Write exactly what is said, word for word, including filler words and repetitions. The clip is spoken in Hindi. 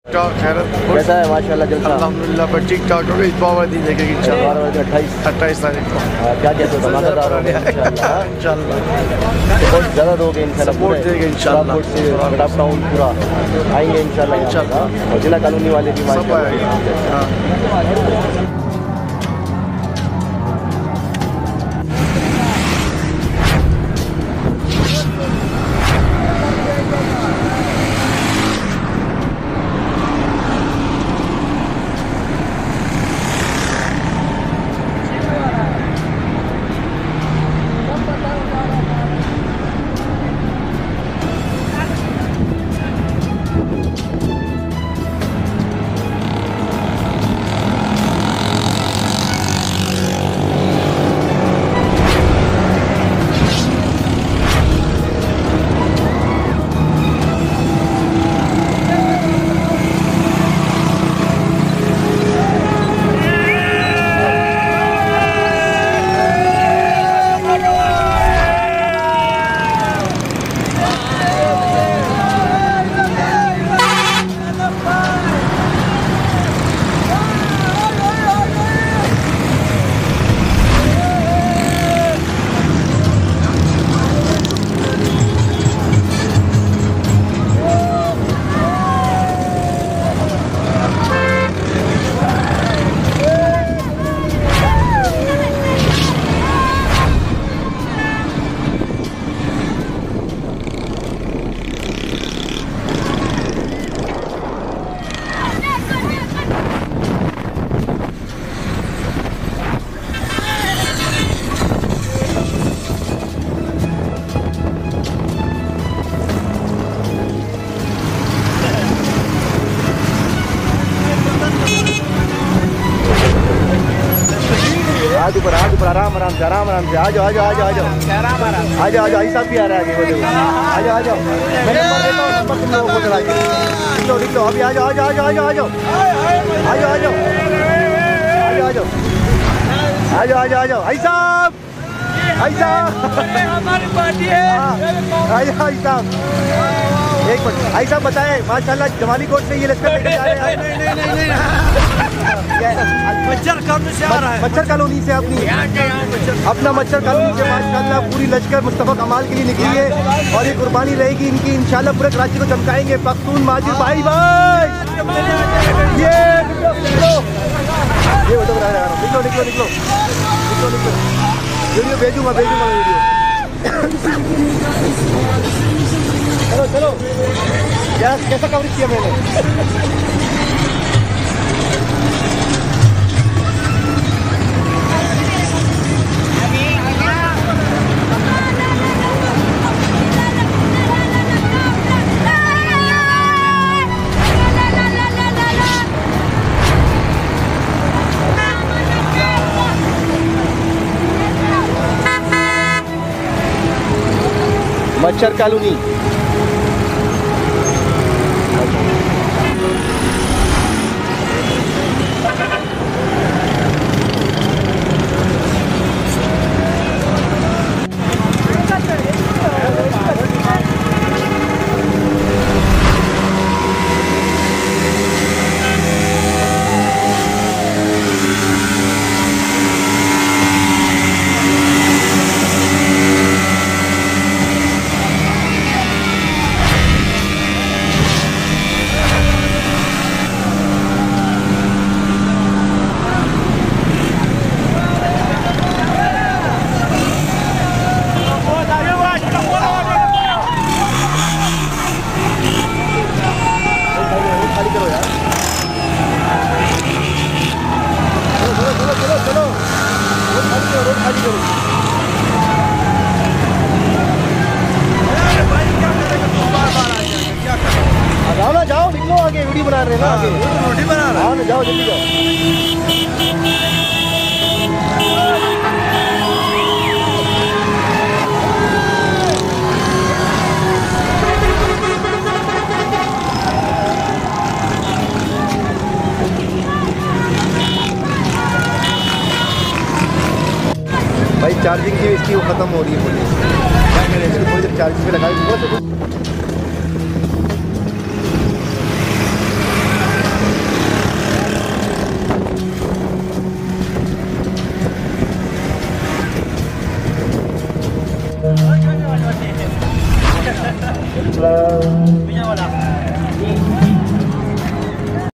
कैसा है माशाल्लाह जलसा? अल्हम्दुलिल्लाह पर ठीक ठाक हो गई। पाबंदी देखेगी इंशाल्लाह अट्ठाईस अट्ठाईस तारीख को। क्या कहते हो धमाकेदार होगा इंशाल्लाह। इंशाल्लाह बहुत ज़्यादा दोगे इंशाल्लाह, सपोर्ट देंगे इंशाल्लाह से गडाफ टाउन पूरा आएंगे इंशाल्लाह इंशाल्लाह। और जिला कॉलोनी वाले भी माशाल्लाह। आज ऊपर आज ऊपर आराम आराम से आराम आराम से आ जाओ आ जाओ आ जाओ आ जाओ आराम आराम आ जाओ आ जाओ। ऐसा भी आ रहा है आगे आ जाओ आ जाओ। मैं नंबर देता हूँ, नंबर तुम लोगों को चला के लिख लो लिख लो अभी। आ जाओ आ जाओ आ जाओ आ जाओ आ जाओ आ जाओ आ जाओ आ जाओ आ जाओ आ जाओ आ जाओ। ऐसा ऐसा हमारी पार्टी है। आ जाओ ऐसा एक मिनट। ऐसा बताए माशाल्लाह जमाली कोट से ये लश्कर लेके जा रहे हैं। नहीं नहीं नहीं मच्छर कॉलोनी से आ रहा है। मच्छर कॉलोनी से अपनी अपना मच्छर कॉलोनी से माशाल्लाह पूरी लश्कर मुस्तफा कमाल के लिए निकली है। और ये कुर्बानी रहेगी इनकी इंशाल्लाह। पूरे कराची को चमकाएंगे पख्तून माजिद भाई भाई। ये ये फोटो बना रहा हूँ। निकलो निकलो निकलो निकलो निकलो। वीडियो भेजूंगा भेजूंगा वीडियो। चलो चलो यार कैसा कवरेज किया मैंने। मच्छर कॉलोनी जाओ निकलो आगे वीडियो बना रहे हैं ना आगे रोटी बना रहे हैं। जाओ जल्दी जाओ। भाई चार्जिंग की इसकी वो ख़त्म हो रही है बोलिए। क्या करें इसको थोड़ी देर चार्जिंग पे लगाई। Hello.